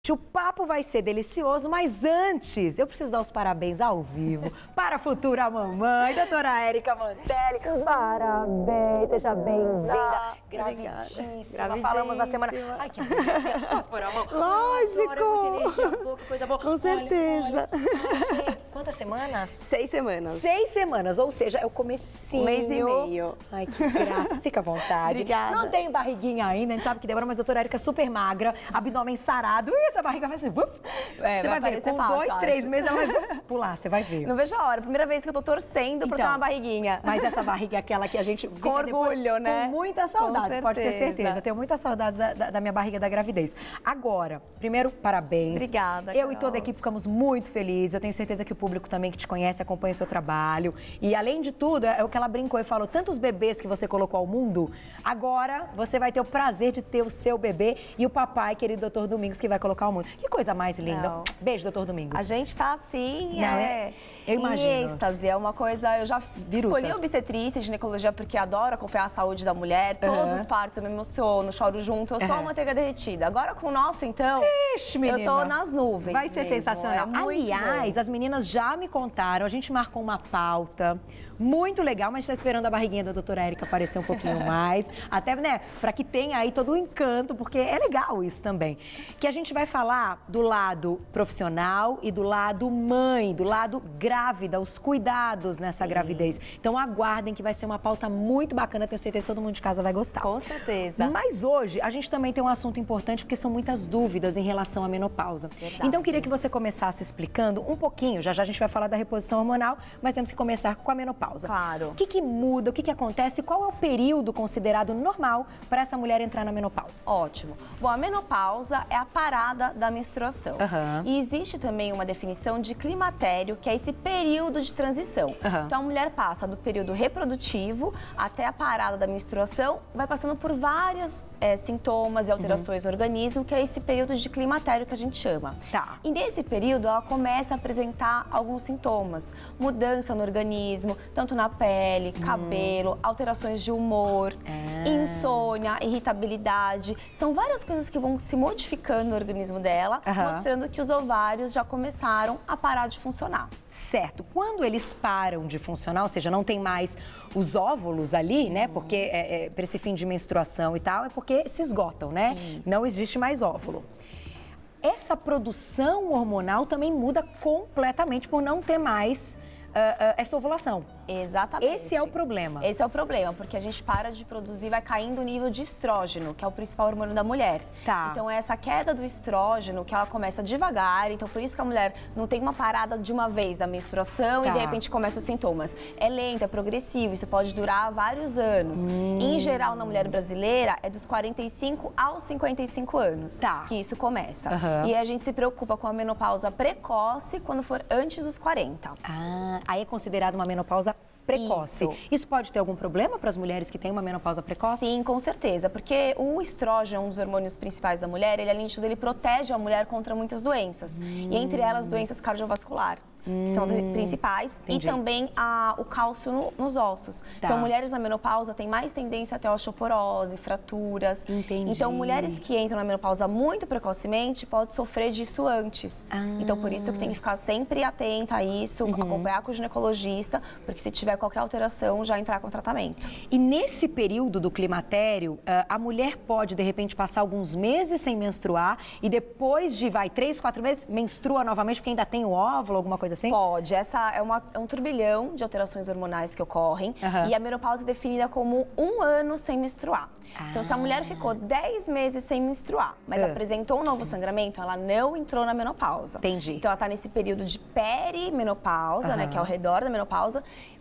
O papo vai ser delicioso, mas antes eu preciso dar os parabéns ao vivo para a futura mamãe, doutora Érica Mantelli. Parabéns, seja bem-vinda. Gravidíssima. Falamos na semana. Ai, que delícia. Posso pôr a mão? Lógico. Adoro, muita energia boa, que coisa boa. Com certeza. Olha. Quantas semanas? 6 semanas. 6 semanas, ou seja, é o comecinho. 1 mês e meio. Ai, que graça. Fica à vontade. Obrigada. Não tem barriguinha ainda, a gente sabe que demora, mas a doutora Érica é super magra, abdômen sarado. E essa barriga vai assim, você vai ver, com fácil, 2, 3 meses ela vai pular, você vai ver. Não vejo a hora. Primeira vez que eu tô torcendo pra ter uma barriguinha. Mas essa barriga é aquela que a gente com orgulho, né? Com muita saudade, pode ter certeza. Eu tenho muita saudade da minha barriga da gravidez. Agora, primeiro, parabéns. Obrigada, Eu Carol. e toda a equipe ficamos muito felizes. Eu tenho certeza que o público também que te conhece acompanha o seu trabalho. E além de tudo, é o que ela brincou e falou, tantos bebês que você colocou ao mundo, agora você vai ter o prazer de ter o seu bebê e o papai, querido doutor Domingos, que vai colocar ao mundo. Que coisa mais linda. Não. Beijo, doutor Domingos. A gente tá assim, eu imagino. Em êxtase, é uma coisa... Eu já escolhi obstetrícia e ginecologia porque adoro acompanhar a saúde da mulher. Todos os partos eu me emociono, choro junto, eu sou uma manteiga derretida. Agora com o nosso, então, ixi, menina, eu tô nas nuvens. Vai ser sensacional. Aliás, as meninas já me contaram, a gente marcou uma pauta muito legal, mas está esperando a barriguinha da doutora Érica aparecer um pouquinho mais. Até, né, para que tenha aí todo o encanto, porque é legal isso também. Que a gente vai falar do lado profissional e do lado mãe, do lado grávida, os cuidados nessa gravidez. Então aguardem que vai ser uma pauta muito bacana, tenho certeza que todo mundo de casa vai gostar. Com certeza. Mas hoje a gente também tem um assunto importante, porque são muitas dúvidas em relação à menopausa. Verdade. Então queria que você começasse explicando um pouquinho, já a gente vai falar da reposição hormonal, mas temos que começar com a menopausa. Claro. O que muda, o que acontece, qual é o período considerado normal para essa mulher entrar na menopausa? Ótimo. Bom, a menopausa é a parada da menstruação. E existe também uma definição de climatério, que é esse período de transição. Então a mulher passa do período reprodutivo até a parada da menstruação, vai passando por vários sintomas e alterações no organismo, que é esse período de climatério que a gente chama. Tá. E nesse período ela começa a apresentar alguns sintomas, mudança no organismo, tanto na pele, cabelo, alterações de humor, insônia, irritabilidade. São várias coisas que vão se modificando no organismo dela, mostrando que os ovários já começaram a parar de funcionar. Certo. Quando eles param de funcionar, ou seja, não tem mais os óvulos ali, né? Porque para esse fim de menstruação e tal, é porque se esgotam, né? Isso. Não existe mais óvulo. Essa produção hormonal também muda completamente por não ter mais essa ovulação. Exatamente. Esse é o problema. Esse é o problema, porque a gente para de produzir, vai caindo o nível de estrógeno, que é o principal hormônio da mulher. Tá. Então é essa queda do estrógeno que ela começa devagar, então por isso que a mulher não tem uma parada de uma vez da menstruação e de repente começam os sintomas. É lento, é progressivo, isso pode durar vários anos. Em geral, na mulher brasileira, é dos 45 aos 55 anos que isso começa. E a gente se preocupa com a menopausa precoce quando for antes dos 40. Ah, aí é considerado uma menopausa precoce. Isso pode ter algum problema para as mulheres que têm uma menopausa precoce? Sim, com certeza, porque o estrógeno, um dos hormônios principais da mulher, ele além de tudo, ele protege a mulher contra muitas doenças. E entre elas, doenças cardiovasculares. Que são principais, e também o cálcio nos ossos. Então, mulheres na menopausa têm mais tendência a ter osteoporose, fraturas. Então, mulheres que entram na menopausa muito precocemente podem sofrer disso antes. Então, por isso que tem que ficar sempre atenta a isso, acompanhar com o ginecologista, porque se tiver qualquer alteração, já entrar com tratamento. E nesse período do climatério, a mulher pode, de repente, passar alguns meses sem menstruar e depois de, 3, 4 meses, menstrua novamente porque ainda tem o óvulo, alguma coisa assim? Pode. Essa é um turbilhão de alterações hormonais que ocorrem. E a menopausa é definida como 1 ano sem menstruar. Então, se a mulher ficou 10 meses sem menstruar, mas apresentou um novo sangramento, ela não entrou na menopausa. Entendi. Então, ela está nesse período de perimenopausa, né, que é ao redor da menopausa,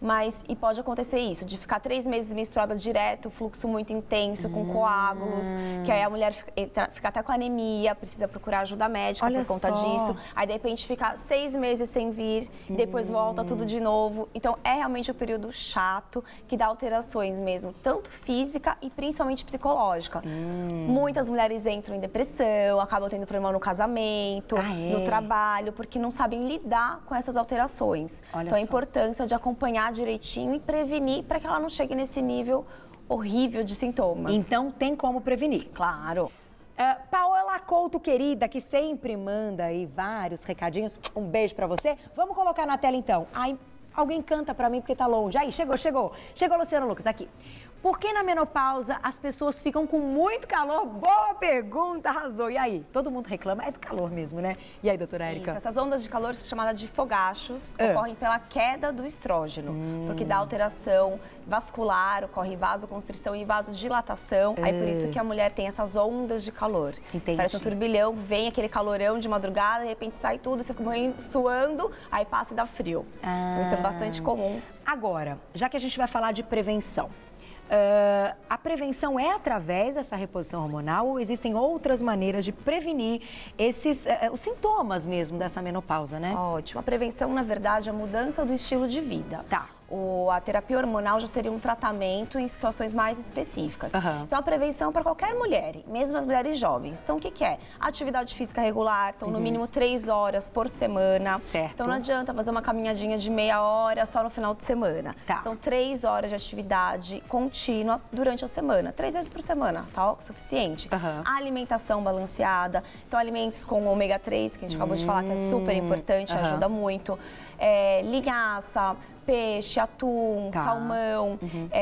e pode acontecer isso, de ficar 3 meses menstruada direto, fluxo muito intenso, com coágulos, que aí a mulher fica até com anemia, precisa procurar ajuda médica por conta disso. Aí, de repente, fica 6 meses sem vir, depois volta tudo de novo. Então, é realmente um período chato, que dá alterações mesmo, tanto física e principalmente psicológica. Muitas mulheres entram em depressão, acabam tendo problema no casamento, no trabalho, porque não sabem lidar com essas alterações. Então, a importância de acompanhar direitinho e prevenir para que ela não chegue nesse nível horrível de sintomas. Então, tem como prevenir? Claro. Paola Couto, querida, que sempre manda aí vários recadinhos. Um beijo pra você. Vamos colocar na tela, então. Ai, alguém canta pra mim porque tá longe. Aí, chegou. Chegou, Luciano Lucas, aqui. Por que na menopausa as pessoas ficam com muito calor? Boa pergunta, arrasou. E aí? Todo mundo reclama, é do calor mesmo, né? E aí, doutora Érica? Isso, essas ondas de calor são chamadas de fogachos, ocorrem pela queda do estrógeno, porque dá alteração vascular, ocorre vasoconstrição e vasodilatação. Aí por isso que a mulher tem essas ondas de calor. Entendi. Parece um turbilhão, vem aquele calorão de madrugada, de repente sai tudo, você fica morrendo, suando, aí passa e dá frio. Então, isso é bastante comum. Agora, já que a gente vai falar de prevenção, a prevenção é através dessa reposição hormonal ou existem outras maneiras de prevenir os sintomas mesmo dessa menopausa, né? Ótimo. A prevenção, na verdade, é a mudança do estilo de vida. Tá. A terapia hormonal já seria um tratamento em situações mais específicas. Então, a prevenção para qualquer mulher, mesmo as mulheres jovens. Então, o que é? Atividade física regular, então, no mínimo 3 horas por semana. Certo. Então, não adianta fazer uma caminhadinha de meia hora só no final de semana. Tá. São 3 horas de atividade contínua durante a semana. 3 vezes por semana, tá? O suficiente. A alimentação balanceada. Então, alimentos com ômega 3, que a gente acabou de falar, que é super importante, ajuda muito. Linhaça, peixe, atum, salmão,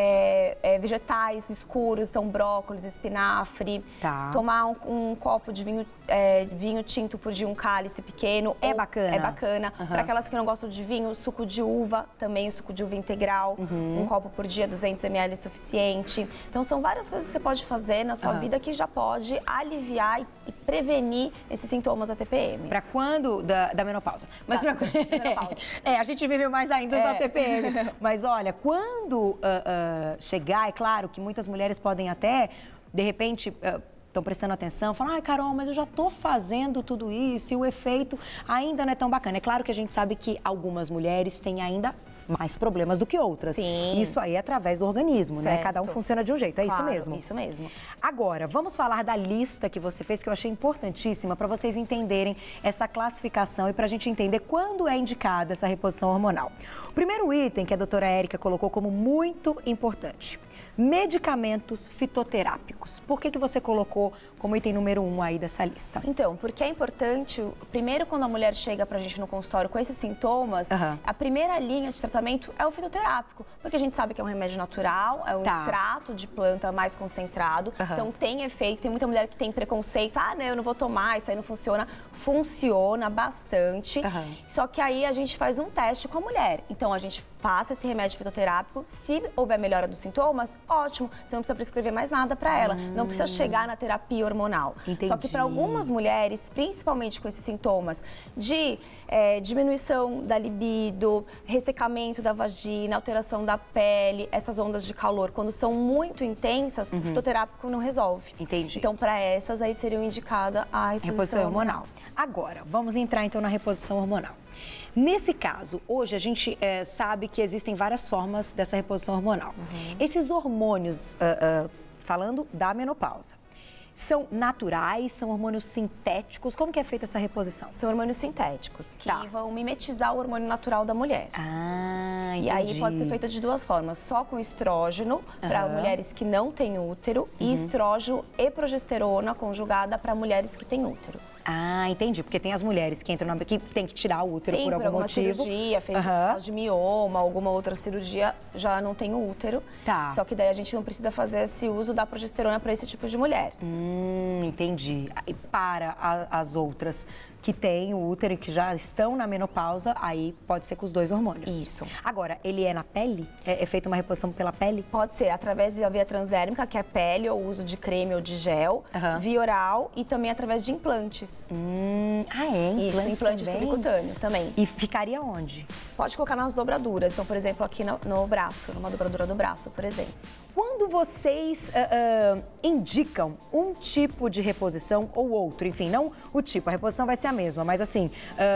vegetais escuros, são brócolis, espinafre. Tomar um copo de vinho tinto por dia, um cálice pequeno. É bacana? É bacana. Para aquelas que não gostam de vinho, suco de uva, também o suco de uva integral. Um copo por dia, 200 ml é suficiente. Então, são várias coisas que você pode fazer na sua vida que já pode aliviar e prevenir esses sintomas da TPM. Para quando? Da menopausa. Mas pra quando? Menopausa. A gente vive mais ainda da TPM. Mas olha, quando chegar, é claro que muitas mulheres podem até, de repente, estão prestando atenção, falam, ai, Carol, mas eu já estou fazendo tudo isso e o efeito ainda não é tão bacana. É claro que a gente sabe que algumas mulheres têm ainda mais problemas do que outras. Sim. Isso aí é através do organismo, certo. né? Cada um funciona de um jeito, é claro, isso mesmo? Isso mesmo. Agora, vamos falar da lista que você fez, que eu achei importantíssima para vocês entenderem essa classificação e para a gente entender quando é indicada essa reposição hormonal. O primeiro item que a doutora Érica colocou como muito importante: medicamentos fitoterápicos. Por que você colocou como item número 1 aí dessa lista? Então, porque é importante, primeiro quando a mulher chega pra gente no consultório com esses sintomas, a primeira linha de tratamento é o fitoterápico, porque a gente sabe que é um remédio natural, é um extrato de planta mais concentrado, então tem efeito, tem muita mulher que tem preconceito, não, eu não vou tomar, isso aí não funciona. Funciona bastante, só que aí a gente faz um teste com a mulher, então a gente passa esse remédio fitoterápico, se houver melhora dos sintomas, ótimo, você não precisa prescrever mais nada para ela, não precisa chegar na terapia hormonal. Entendi. Só que para algumas mulheres, principalmente com esses sintomas de diminuição da libido, ressecamento da vagina, alteração da pele, essas ondas de calor, quando são muito intensas, o fitoterápico não resolve. Entendi. Então, para essas aí seriam indicada a reposição hormonal. Agora, vamos entrar então na reposição hormonal. Nesse caso, hoje a gente sabe que existem várias formas dessa reposição hormonal. Esses hormônios, falando da menopausa, são naturais, são hormônios sintéticos? Como que é feita essa reposição? São hormônios sintéticos, que vão mimetizar o hormônio natural da mulher. Entendi. E aí pode ser feita de duas formas, só com estrógeno, para mulheres que não têm útero, e estrógeno e progesterona conjugada para mulheres que têm útero. Entendi, porque tem as mulheres que entram que tem que tirar o útero por algum alguma motivo. cirurgia, fez caso de mioma, alguma outra cirurgia, já não tem o útero. Só que daí a gente não precisa fazer esse uso da progesterona para esse tipo de mulher. Entendi. E para as outras que têm o útero e que já estão na menopausa, aí pode ser com os dois hormônios. Isso. Agora, ele é na pele? É feita uma reposição pela pele? Pode ser através da via transdérmica, que é pele, ou uso de creme ou de gel, via oral e também através de implantes. Implantes? Isso, implante subcutâneo também. E ficaria onde? Pode colocar nas dobraduras. Então, por exemplo, aqui no braço, numa dobradura do braço, por exemplo. Quando vocês indicam um tipo de reposição ou outro, enfim, não o tipo, a reposição vai ser a mesma, mas assim,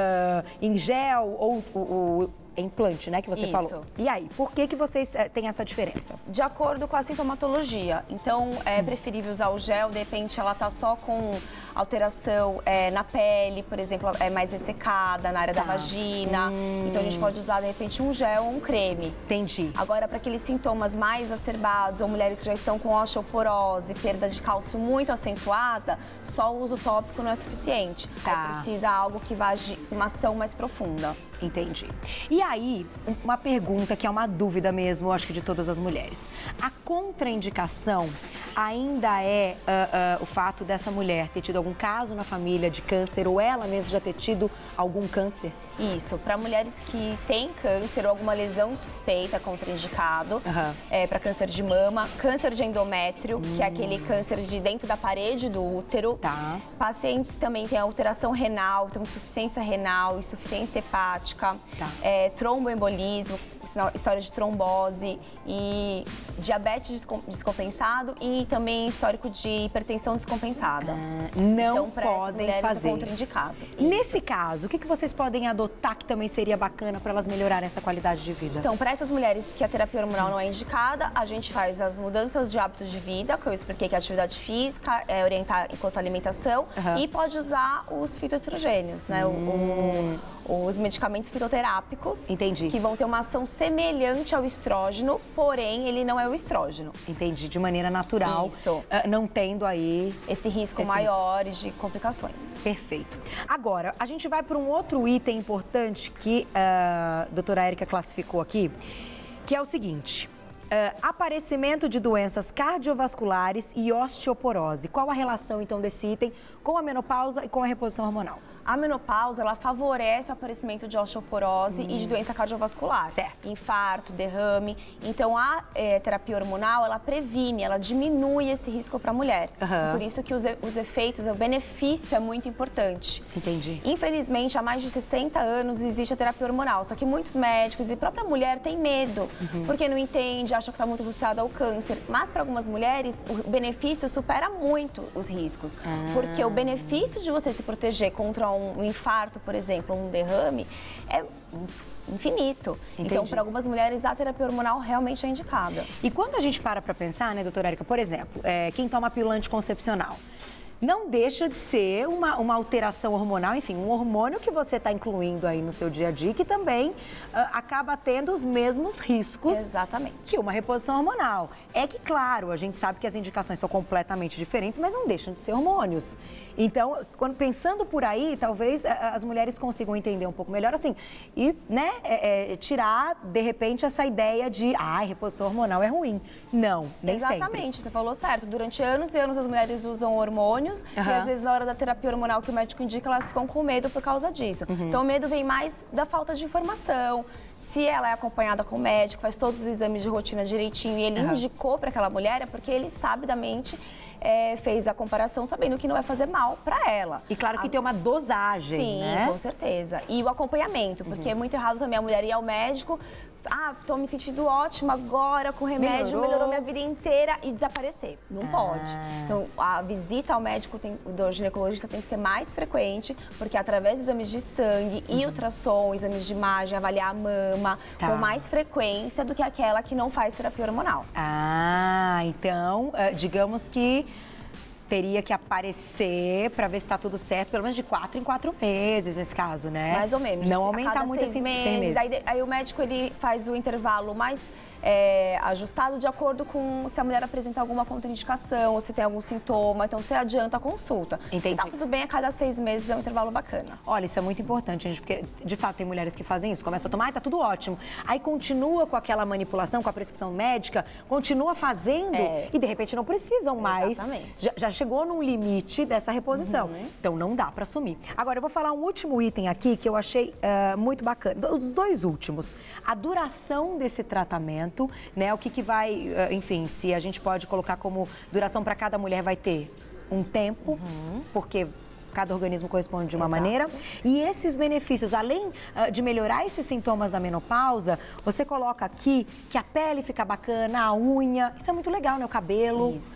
em gel ou o implante, né, que você falou. E aí, por que vocês têm essa diferença? De acordo com a sintomatologia. Então, é preferível usar o gel, de repente ela tá só com alteração na pele, por exemplo, é mais ressecada na área da vagina. Então a gente pode usar, de repente, um gel ou um creme. Entendi. Agora, para aqueles sintomas mais exacerbados, ou mulheres que já estão com osteoporose, perda de cálcio muito acentuada, só o uso tópico não é suficiente. Aí precisa algo que vá agir, uma ação mais profunda. Entendi. E aí, uma pergunta que é uma dúvida mesmo, acho que de todas as mulheres. A contraindicação ainda é o fato dessa mulher ter tido algum caso na família de câncer ou ela mesma já ter tido algum câncer? Isso, para mulheres que têm câncer ou alguma lesão suspeita, contraindicado, para câncer de mama, câncer de endométrio, que é aquele câncer de dentro da parede do útero. Pacientes também têm alteração renal, então insuficiência renal, insuficiência hepática, tromboembolismo, história de trombose e diabetes descompensado e também histórico de hipertensão descompensada. Não então, para essas podem mulheres fazer. É contraindicado. Nesse caso, o que vocês podem adotar que também seria bacana para elas melhorarem essa qualidade de vida? Então, para essas mulheres que a terapia hormonal não é indicada, a gente faz as mudanças de hábitos de vida, que eu expliquei que é atividade física, orientar enquanto alimentação, e pode usar os fitoestrogênios, né? Os medicamentos fitoterápicos. Entendi. Que vão ter uma ação semelhante ao estrógeno, porém ele não é o estrógeno. Entendi, de maneira natural. Isso. Não tendo aí esse risco maior de complicações. Perfeito. Agora, a gente vai para um outro item importante que a doutora Érica classificou aqui, que é o seguinte: aparecimento de doenças cardiovasculares e osteoporose. Qual a relação, então, desse item com a menopausa e com a reposição hormonal? A menopausa, ela favorece o aparecimento de osteoporose e de doença cardiovascular. Certo. Infarto, derrame. Então, a terapia hormonal, ela previne, ela diminui esse risco para a mulher. Por isso que os efeitos, o benefício é muito importante. Entendi. Infelizmente, há mais de 60 anos existe a terapia hormonal, só que muitos médicos e a própria mulher têm medo, porque não entende, acha que está muito associado ao câncer. Mas, para algumas mulheres, o benefício supera muito os riscos. Porque o benefício de você se proteger contra um infarto, por exemplo, um derrame, é infinito. Entendi. Então, para algumas mulheres, a terapia hormonal realmente é indicada. E quando a gente para pensar, né, doutora Érica, por exemplo, quem toma pílula anticoncepcional, não deixa de ser uma alteração hormonal, enfim, um hormônio que você está incluindo aí no seu dia a dia, que também acaba tendo os mesmos riscos. Exatamente. Que uma reposição hormonal. É que, claro, a gente sabe que as indicações são completamente diferentes, mas não deixam de ser hormônios. Então, pensando por aí, talvez as mulheres consigam entender um pouco melhor, assim, e, né, tirar, de repente, essa ideia de, reposição hormonal é ruim. Não, nem sempre. Exatamente, você falou certo. Durante anos e anos as mulheres usam hormônios e às vezes na hora da terapia hormonal que o médico indica, elas ficam com medo por causa disso. Então o medo vem mais da falta de informação. Se ela é acompanhada com o médico, faz todos os exames de rotina direitinho e ele indicou para aquela mulher, é porque ele sabidamente fez a comparação sabendo que não vai fazer mal para ela. E claro que tem uma dosagem, sim, né? Com certeza. E o acompanhamento, porque é muito errado também a mulher ir ao médico, tô me sentindo ótima agora com o remédio, melhorou minha vida inteira e desaparecer. Não pode. Então, a visita ao médico do ginecologista tem que ser mais frequente, porque através de exames de sangue e ultrassom, exames de imagem, avaliar a mama com mais frequência do que aquela que não faz terapia hormonal. Então, digamos que teria que aparecer para ver se está tudo certo, pelo menos de 4 em 4 meses, nesse caso, né? Mais ou menos. Não aumentar muito assim, 6 meses. Aí o médico, ele faz o intervalo mais ajustado de acordo com se a mulher apresenta alguma contraindicação ou se tem algum sintoma. Então, você adianta a consulta. Entendi. Se tá tudo bem, a cada 6 meses é um intervalo bacana. Olha, isso é muito importante, gente, porque, de fato, tem mulheres que fazem isso. Começa a tomar, tá tudo ótimo. Aí continua com aquela manipulação, com a prescrição médica, continua fazendo e, de repente, não precisam mais. Exatamente. Já chegou num limite dessa reposição. Então, não dá para assumir. Agora, eu vou falar um último item aqui que eu achei muito bacana. Os dois últimos. A duração desse tratamento, né? O que vai, enfim, se a gente pode colocar como duração para cada mulher, vai ter um tempo, porque cada organismo corresponde de uma maneira. E esses benefícios, além de melhorar esses sintomas da menopausa, você coloca aqui que a pele fica bacana, a unha, isso é muito legal, né? O cabelo. Isso.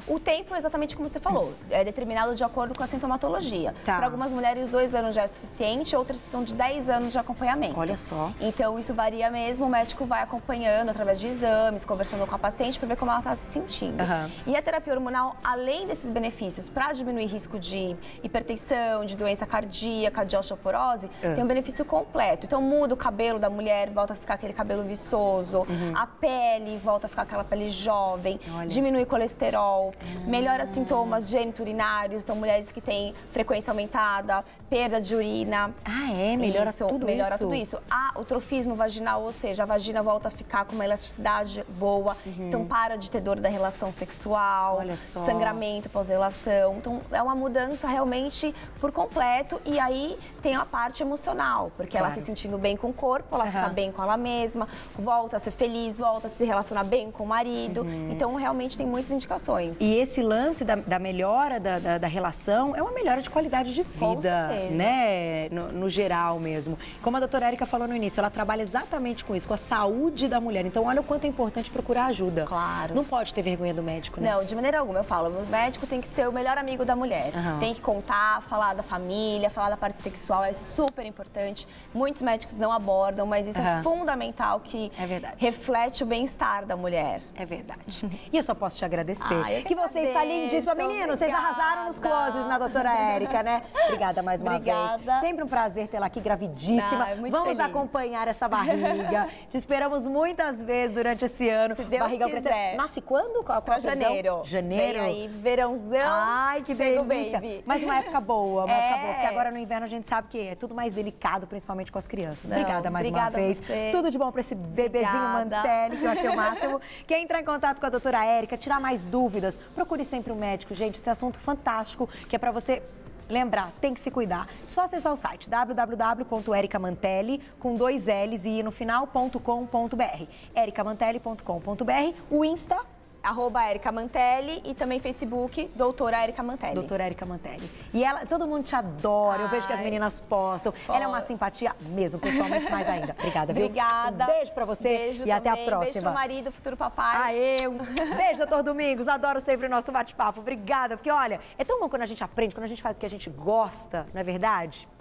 O tempo é exatamente como você falou, é determinado de acordo com a sintomatologia. Tá. Para algumas mulheres, 2 anos já é suficiente, outras precisam de 10 anos de acompanhamento. Olha só. Então, isso varia mesmo, o médico vai acompanhando através de exames, conversando com a paciente para ver como ela está se sentindo. E a terapia hormonal, além desses benefícios, para diminuir risco de hipertensão, de doença cardíaca, de osteoporose, tem um benefício completo. Então, muda o cabelo da mulher, volta a ficar aquele cabelo viçoso, a pele volta a ficar aquela pele jovem, diminui colesterol, melhora sintomas geniturinários, então mulheres que têm frequência aumentada, perda de urina. Ah, é? Melhora tudo melhora isso? tudo isso. O trofismo vaginal, ou seja, a vagina volta a ficar com uma elasticidade boa, então para de ter dor da relação sexual, sangramento pós-relação. Então é uma mudança realmente por completo, e aí tem a parte emocional, porque ela se sentindo bem com o corpo, ela fica bem com ela mesma, volta a ser feliz, volta a se relacionar bem com o marido. Então realmente tem muitas indicações. E esse lance da melhora da relação é uma melhora de qualidade de vida, né? No geral mesmo. Como a doutora Érica falou no início, ela trabalha exatamente com isso, com a saúde da mulher. Então olha o quanto é importante procurar ajuda. Claro. Não pode ter vergonha do médico, né? Não, de maneira alguma. Eu falo, o médico tem que ser o melhor amigo da mulher. Tem que contar, falar da família, falar da parte sexual, é super importante. Muitos médicos não abordam, mas isso é fundamental, que reflete o bem-estar da mulher. É verdade. E eu só posso te agradecer. Que você está lindíssima. Meninos, vocês arrasaram nos closes na doutora Érica, né? Obrigada mais uma vez. Sempre um prazer tê-la aqui, gravidíssima. Vamos acompanhar essa barriga. Te esperamos muitas vezes durante esse ano. Se Deus quiser. Nasce quando? Pra janeiro. Janeiro? Vem aí, verãozão. Ai, que delícia. Baby. Mas uma época boa, porque agora no inverno a gente sabe que é tudo mais delicado, principalmente com as crianças. Obrigada mais uma vez. Tudo de bom pra esse bebezinho Mantelli, que eu achei o máximo. Quer entrar em contato com a doutora Érica, tirar mais dúvidas, procure sempre um médico, gente. Esse assunto fantástico, que é pra você lembrar, tem que se cuidar. Só acessar o site www.ericamantelli, com 2 L's e no final.com.br. ericamantelli.com.br, o Insta @EricaMantelli e também Facebook, doutora Érica Mantelli. Doutora Érica Mantelli. E ela, todo mundo te adora, eu vejo que as meninas postam. Ela é uma simpatia mesmo, pessoalmente mais ainda. Obrigada, viu? Obrigada. Um beijo pra você e até a próxima. Beijo pro marido, futuro papai. Aê, um beijo, doutor Domingos. Adoro sempre o nosso bate-papo. Obrigada, porque olha, é tão bom quando a gente aprende, quando a gente faz o que a gente gosta, não é verdade?